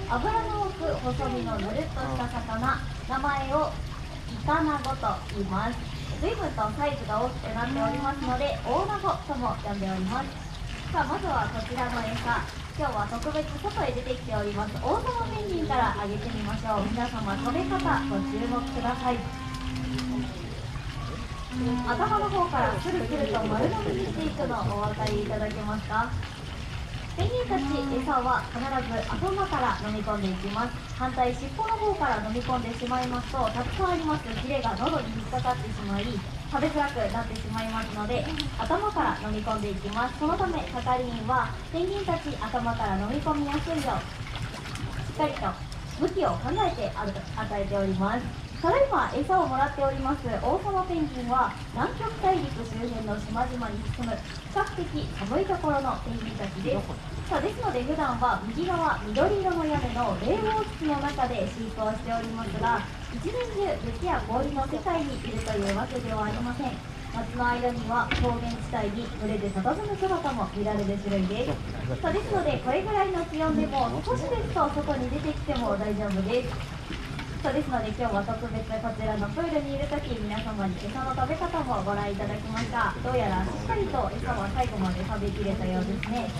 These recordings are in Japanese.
脂の多く細身のぬるっとした魚、名前をイカナゴと言います。随分とサイズが大きくなっておりますので、大ナゴとも呼んでおります。さあ、まずはこちらの餌、今日は特別外へ出てきております王様ペンギンからあげてみましょう。皆様、食べ方ご注目ください。頭の方からスルスルと丸飲みにしていくのをお分かりいただけますか？ペンギンたち、餌は必ず頭から飲み込んでいきます。反対、尻尾の方から飲み込んでしまいますと、たくさんありますヒレが喉に引っかかってしまい、食べづらくなってしまいますので、頭から飲み込んでいきます。そのため、係員はペンギンたち頭から飲み込みやすいよう、しっかりと向きを考えて与えております。ただいま餌をもらっております王様ペンギンは南極大陸周辺の島々に住む比較的寒いところのペンギンたちです。さあ、ですので普段は右側緑色の屋根の冷房室の中で飼育をしておりますが、一年中雪や氷の世界にいるというわけではありません。夏の間には高原地帯に群れで佇む姿も見られる種類です。さあ、ですのでこれぐらいの気温でも少しですと外に出てきても大丈夫です。そうですので今日は特別こちらのプールにいるとき、皆様に餌の食べ方もご覧いただきました。どうやらしっかりと餌は最後まで食べきれたようですね。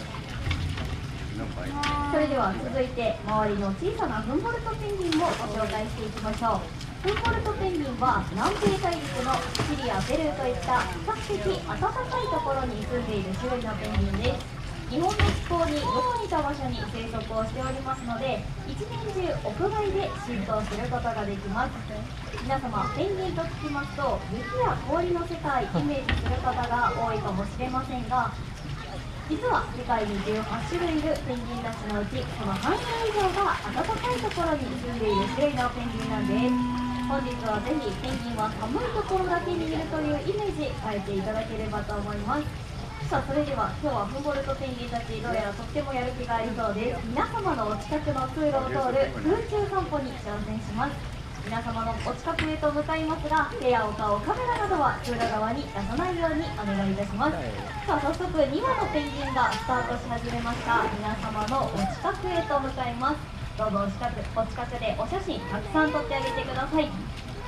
それでは続いて周りの小さなフンボルトペンギンもご紹介していきましょう。フンボルトペンギンは南米大陸のチリやペルーといった比較的暖かいところに住んでいる種類のペンギンです。日本の気候によく似た場所に生息をしておりますので、一年中屋外で飼育をすることができます。皆様、ペンギンと聞きますと雪や氷の世界イメージする方が多いかもしれませんが、実は世界に18種類いるペンギンたちのうち、その半数以上が暖かいところに住んでいる種類のペンギンなんです。本日はぜひペンギンは寒いところだけにいるというイメージ変えていただければと思います。さあ、それでは今日はフンボルトペンギンたち、どうやらとってもやる気がありそうです。皆様のお近くの通路を通る空中散歩に挑戦します。皆様のお近くへと向かいますが、手やお顔、カメラなどは通路側に出さないようにお願いいたします。さあ、早速2羽のペンギンがスタートし始めました。皆様のお近くへと向かいます。どうぞお近くでお写真たくさん撮ってあげてください。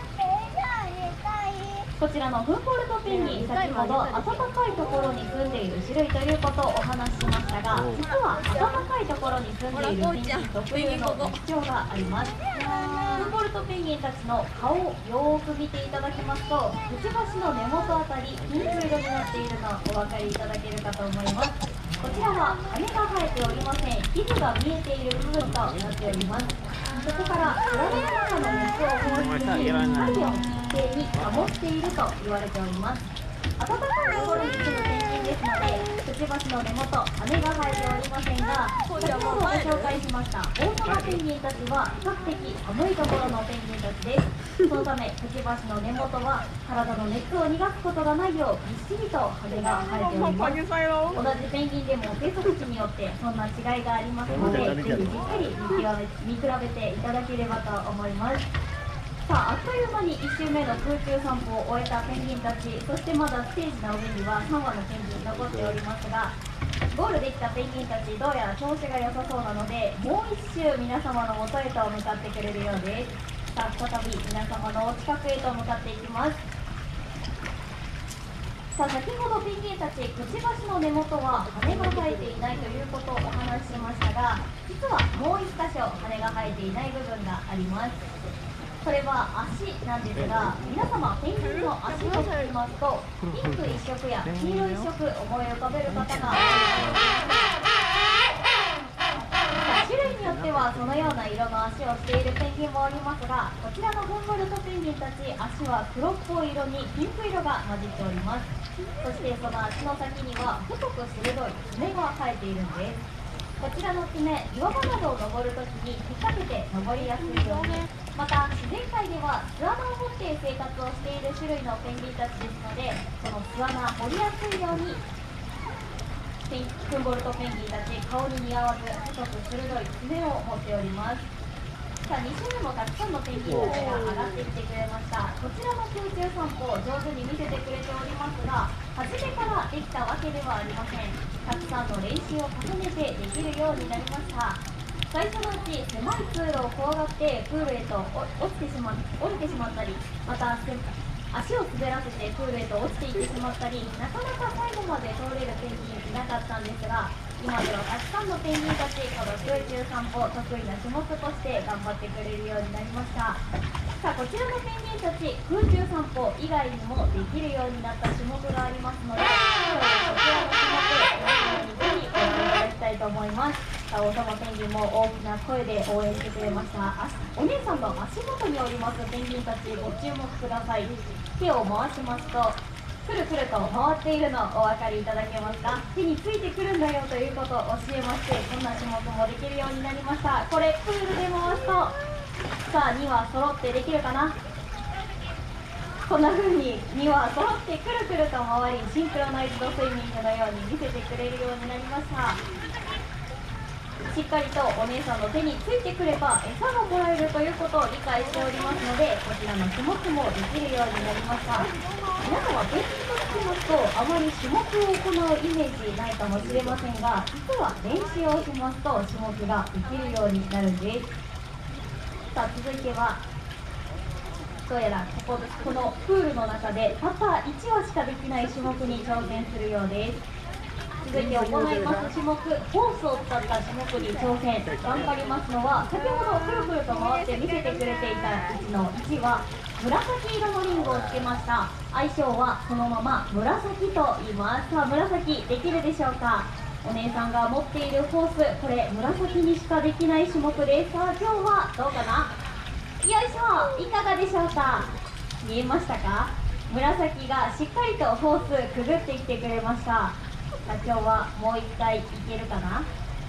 こちらのフンボルトペンギン、先ほど暖かいところに住んでいる種類ということをお話ししましたが、実は暖かいところに住んでいるペンギン特有の特徴があります。フンボルトペンギンたちの顔をよーく見ていただきますと、くちばしの根元あたりピンク色になっているのをお分かりいただけるかと思います。こちらは羽が生えておりません。皮膚が見えている部分となっております。そこから体の中の熱を放出し、体温一定に保っていると言われております。暖かいところに住むペンギンですので、くちばしの根元、羽が生えておりませんが、先ほどご紹介しました大玉ペンギンたちは比較的寒いところのペンギンたちです。そのためくちばしの根元は体の熱を逃がすことがないようびっしりと羽が生えております。同じペンギンでも生息地によってそんな違いがありますので、ぜひじっくり見比べていただければと思います。さあ、あっという間に1周目の空中散歩を終えたペンギンたち、そしてまだステージの上には3羽のペンギン残っておりますが、ゴールできたペンギンたち、どうやら調子が良さそうなので、もう1周皆様の元へと向かってくれるようです。さあ、再び皆様のお近くへと向かっていきます。さあ、先ほどペンギンたち、くちばしの根元は羽が生えていないということをお話ししましたが、実はもう1箇所羽が生えていない部分があります。それは足なんですが、皆様ペンギンの足を聞きますと、ピンク一色や黄色一色思い浮かべる方が多いと思います。種類によってはそのような色の足をしているペンギンもおりますが、こちらのフンボルトペンギンたち、足は黒っぽい色にピンク色が混じっております。そしてその足の先には太く鋭い爪が生えているんです。こちらの爪、岩場などを登るときに引っ掛けて登りやすいように、また自然界では巣穴を掘って生活をしている種類のペンギンたちですので、その巣穴を掘りやすいようにフンボルトペンギンたち、顔に似合わず太く鋭い爪を持っております。さあ、2周目もたくさんのペンギンたちが上がってきてくれました。こちらの空中散歩を上手に見せてくれておりますが、初めからできたわけではありません。たくさんの練習を重ねてできるようになりました。 最初のうち狭い通路を怖がってプールへと降りてしまったり、また足を滑らせてプールへと落ちていってしまったり、なかなか最後まで通れるペンギンいなかったんですが、今ではたくさんのペンギンたち、この空中散歩得意な種目として頑張ってくれるようになりました。さあ、こちらのペンギンたち、空中散歩以外にもできるようになった種目がありますので、今日はこちらの種目、皆様にぜひご覧いただきたいと思います。さあ、おさまペンギンも大きな声で応援してくれました。お姉さんの足元におりますペンギンたち、ご注目ください。手を回しますとくるくると回っているのお分かりいただけますか。手についてくるんだよということを教えまして、こんな種目もできるようになりました。これプールで回すと、さあ2羽揃ってできるかな。こんな風に2羽揃ってくるくると回り、シンクロナイズドスイミングのように見せてくれるようになりました。しっかりとお姉さんの手についてくれば餌がもらえるということを理解しておりますので、こちらの種目もできるようになりました。皆様ペンギンと聞きますとあまり種目を行うイメージないかもしれませんが、実は練習をしますと種目ができるようになるんです。さあ、続いてはどうやらこのプールの中でたった1羽しかできない種目に挑戦するようです。続いて行います種目、ホースを使った種目に挑戦。頑張りますのは、先ほどくるくると回って見せてくれていたうちの1は紫色のリングをつけました。愛称はそのまま紫と言います。さあ、紫できるでしょうか。お姉さんが持っているホース、これ紫にしかできない種目です。さあ、今日はどうかな。よいしょ、いかがでしょうか。見えましたか。紫がしっかりとホースくぐってきてくれました。さあ、今日はもう1回いけるかな。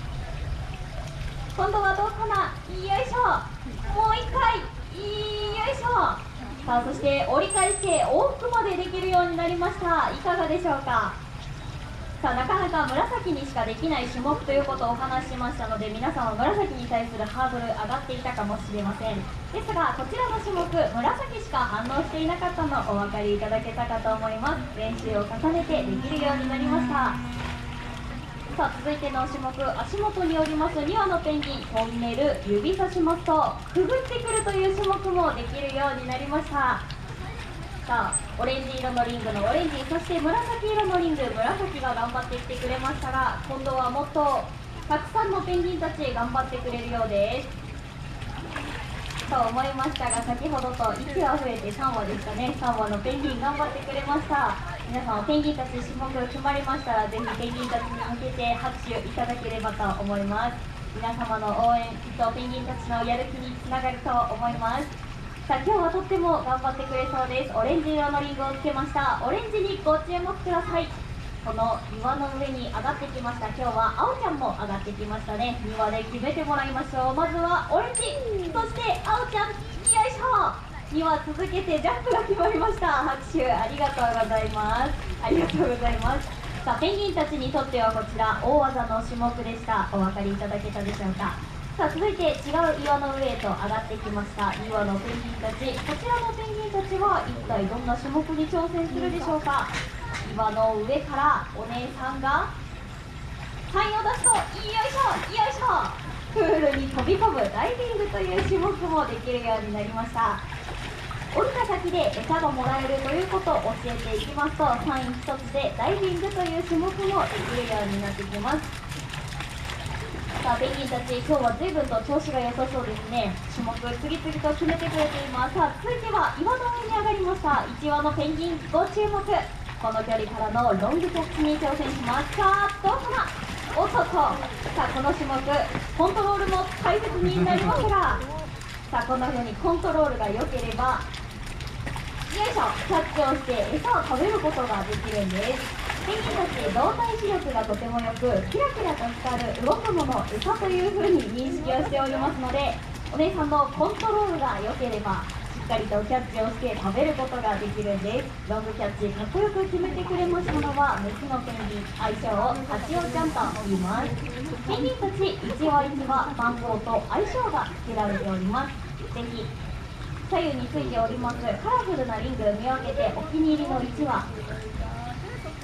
今度はどうかな。よいしょ、もう1回、よいしょ。さあ、そして折り返して往復までできるようになりました。いかがでしょうか。さあ、なかなか紫にしかできない種目ということをお話ししましたので、皆さんは紫に対するハードル上がっていたかもしれません。ですが、こちらの種目、紫しか反応していなかったのお分かりいただけたかと思います。練習を重ねてできるようになりました。さあ、続いての種目、足元におります2羽のペンギン、トンネル、指さしますとくぐってくるという種目もできるようになりました。さあ、オレンジ色のリングのオレンジ、そして紫色のリング、紫が頑張ってきてくれましたが、今度はもっとたくさんのペンギンたち頑張ってくれるようですと思いましたが、先ほどと1羽増えて3羽でしたね。3羽のペンギン頑張ってくれました。皆さん、ペンギンたち種目決まりましたら、ぜひペンギンたちに向けて拍手いただければと思います。皆様の応援、きっとペンギンたちのやる気につながると思います。さあ、今日はとっても頑張ってくれそうです。オレンジ色のリングをつけました。オレンジにご注目ください。この岩の上に上がってきました。今日は青ちゃんも上がってきましたね。庭で決めてもらいましょう。まずはオレンジ、そして青ちゃん、よいしょ。庭続けてジャンプが決まりました。拍手ありがとうございます。ありがとうございます。さあ、ペンギンたちにとってはこちら大技の種目でした。お分かりいただけたでしょうか。さあ、続いて違う岩の上へと上がってきました2羽のペンギンたち。こちらのペンギンたちは一体どんな種目に挑戦するでしょうか。岩の上からお姉さんがサインを出すと、よいしょよいしょ、プールに飛び込むダイビングという種目もできるようになりました。降りた先で餌がもらえるということを教えていきますと、サイン1つでダイビングという種目もできるようになってきます。さあ、ペンギンたち、今日は随分と調子が良さそうですね。種目次々と決めてくれています。さあ、続いては岩の上に上がりました1羽のペンギン、ご注目。この距離からのロングキャッチに挑戦します。さあ、どうかな。おっとっと。さあ、この種目コントロールも大切になりますが、さあ、このようにコントロールが良ければ、よいしょ、キャッチをして餌を食べることができるんです。ペンギンたち、動体視力がとても良く、キラキラと光る動くもの、餌という風に認識をしておりますので、お姉さんのコントロールが良ければしっかりとキャッチをして食べることができるんです。ロングキャッチかっこよく決めてくれましたのはメスのペンギン、愛称をハチオちゃんと言います。ペンギンたち一羽一羽番号と愛称が付けられております。ぜひ左右についておりますカラフルなリング見分けてお気に入りの1羽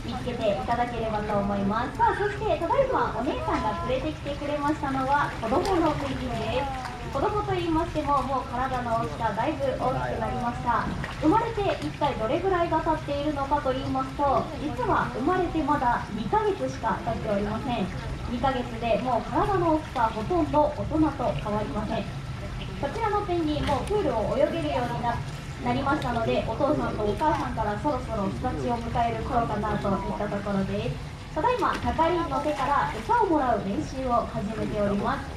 見つけていただければと思います。さあ、そしてただいまお姉さんが連れてきてくれましたのは子供のペンギンです。子供と言いましても、もう体の大きさだいぶ大きくなりました。生まれて一体どれぐらいが経っているのかと言いますと、実は生まれてまだ2ヶ月しか経っておりません。2ヶ月でもう体の大きさほとんど大人と変わりません。こちらのペンギンもプールを泳げるようになりましたので、お父さんとお母さんからそろそろ巣立ちを迎える頃かなといったところです。ただいま係員の手から餌をもらう練習を始めております。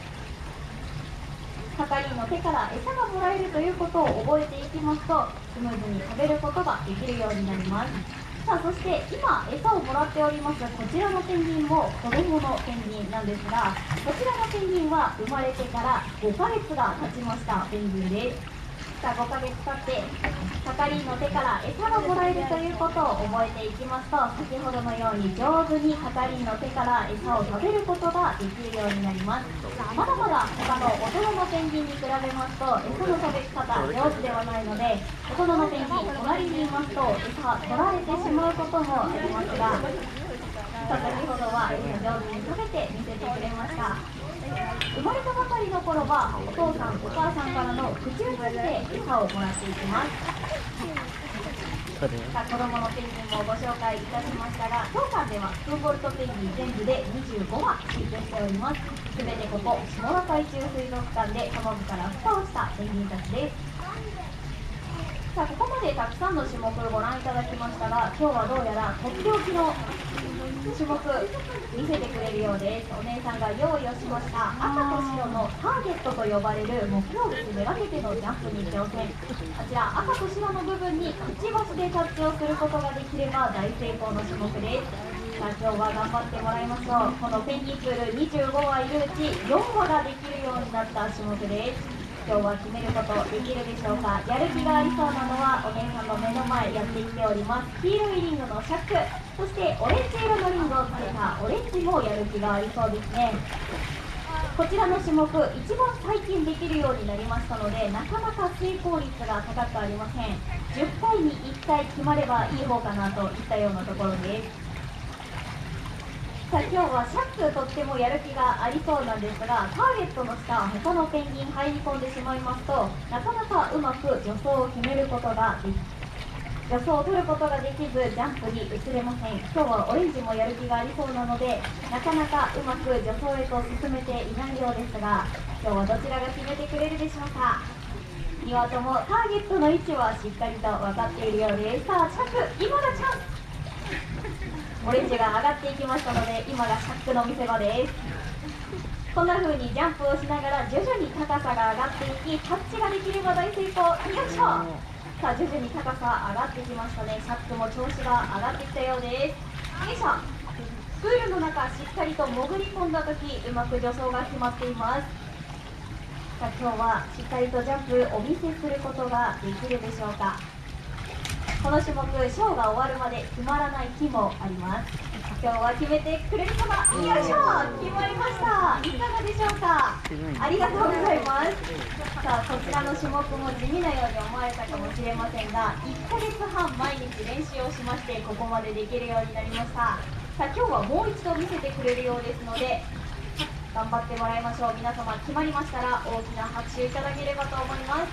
係員の手から餌がもらえるということを覚えていきますと、スムーズに食べることができるようになります。さあ、そして今餌をもらっておりますこちらのペンギンも子供のペンギンなんですが、こちらのペンギンは生まれてから5ヶ月が経ちましたペンギンです。さあ、5ヶ月経って係員の手から餌がもらえるということを覚えていきますと、先ほどのように上手に係員の手から餌を食べることができるようになります。まだまだ他の大人のペンギンに比べますと餌の食べ方上手ではないので、大人のペンギン隣にいますと餌取られてしまうこともありますが、先ほどは上手に食べて見せてくれました。生まれたばかりの頃はお父さんお母さんからの口移しで餌をもらっていきます。さあ、子供のペンギンもご紹介いたしましたが、当館ではフンボルトペンギン全部で25羽飼育しております。すべてここ下田海中水族館でその部から孵化をしたペンギンたちです。さあ、ここまでたくさんの種目ご覧いただきましたが、今日はどうやらとっておきの種目見せてくれるようです。お姉さんが用意をしました赤と白のターゲットと呼ばれる目標物めがけてのジャンプに挑戦。こちら赤と白の部分にくちばしでタッチをすることができれば大成功の種目です。さあ、今日は頑張ってもらいましょう。このペンギンプール25羽いるうち4羽ができるようになった種目です。今日は決めることできるでしょうか。やる気がありそうなのはお姉さんの目の前やってきております。黄色いリングのシャック、そしてオレンジ色のリングをつけたオレンジもやる気がありそうですね。こちらの種目一番最近できるようになりましたので、なかなか成功率が高くありません。10回に1回決まればいい方かなといったようなところです。さあ、今日はシャックとってもやる気がありそうなんですが、ターゲットの下他のペンギン入り込んでしまいますと、なかなかうまく助走を決めることができ助走を取ることができずジャンプに移れません。今日はオレンジもやる気がありそうなので、なかなかうまく助走へと進めていないようですが、今日はどちらが決めてくれるでしょうか。2羽ともターゲットの位置はしっかりと分かっているようです。さあ、シャック、今がチャンス。オレンジが上がっていきましたので、今がシャックの見せ場です。こんな風にジャンプをしながら徐々に高さが上がっていき、タッチができれば大成功。よいしょ。さあ、徐々に高さ上がってきましたね。シャックも調子が上がってきたようです。よいしょ。プールの中しっかりと潜り込んだ時、うまく助走が決まっています。さあ、今日はしっかりとジャンプお見せすることができるでしょうか。この種目、ショーが終わるまで決まらない日もあります。今日は決めてくれるかな。よいしょ、決まりました。いかがでしょうか。ありがとうございます。さあ、こちらの種目も地味なように思われたかもしれませんが、1ヶ月半毎日練習をしまして、ここまでできるようになりました。さあ、今日はもう一度見せてくれるようですので、頑張ってもらいましょう。皆様決まりましたら大きな拍手いただければと思います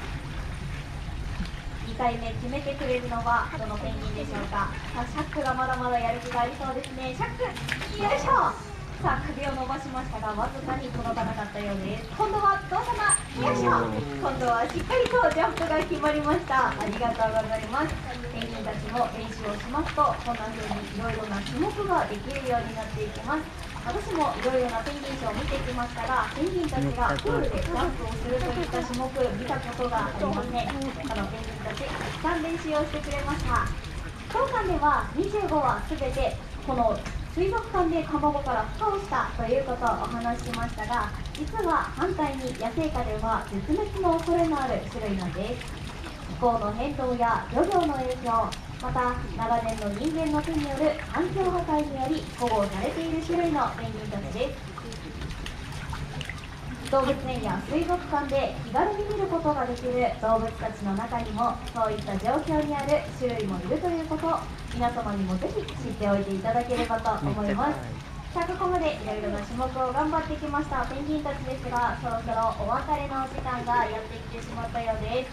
。2回目決めてくれるのはどのペンギンでしょうか。さあ、シャックがまだまだやる気がありそうですね。シャック、よいしょ。さあ、首を伸ばしましたがわずかに届かなかったようです。今度はどうかな。よいしょ。今度はしっかりとジャンプが決まりました。ありがとうございます。ペンギンたちも練習をしますと、こんな風にいろいろな種目ができるようになっていきます。私もいろいろなペンギンショーを見てきましたが、ペンギンたちがプールでジャンプをするといった種目見たことがありません。ペンギンたちたくさん練習をしてくれました。当館では25羽すべてこの水族館で卵から孵化をしたということをお話ししましたが、実は反対に野生下では絶滅の恐れのある種類なんです。気候の変動や漁業の影響、また長年の人間の手による環境破壊により保護されている種類のペンギンたちです。 動物園や水族館で気軽に見ることができる動物たちの中にもそういった状況にある種類もいるということを皆様にもぜひ知っておいていただければと思います。さあここまでいろいろな種目を頑張ってきましたペンギンたちですが、そろそろお別れのお時間がやってきてしまったようです。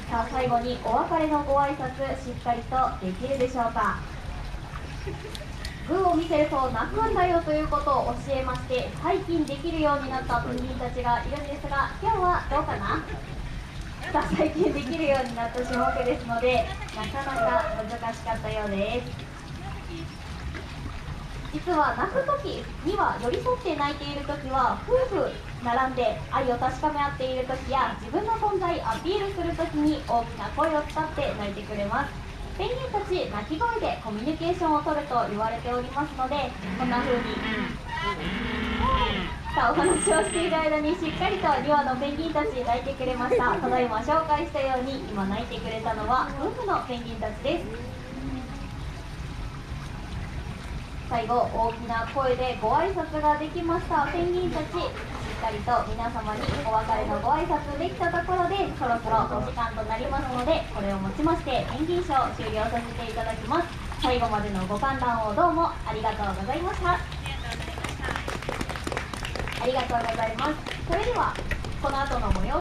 さあ最後にお別れのご挨拶しっかりとできるでしょうか。グーを見せると泣くんだよということを教えまして最近できるようになったペンギンたちがいるんですが、今日はどうかな。さあ最近できるようになった種目ですのでなかなか難しかったようです。実は泣く時には寄り添って泣いている時は夫婦並んで愛を確かめ合っている時や自分の存在アピールする時に大きな声を使って泣いてくれます。ペンギンたち鳴き声でコミュニケーションを取ると言われておりますので、こんな風にさあお話をしている間にしっかりと2羽のペンギンたち泣いてくれました。ただいま紹介したように今泣いてくれたのは夫婦のペンギンたちです。最後大きな声でご挨拶ができましたペンギンたち、しっかりと皆様にお別れのご挨拶できたところでそろそろお時間となりますので、これをもちましてペンギンショー終了させていただきます。最後までのご観覧をどうもありがとうございました。ありがとうございます。それではこの後の模様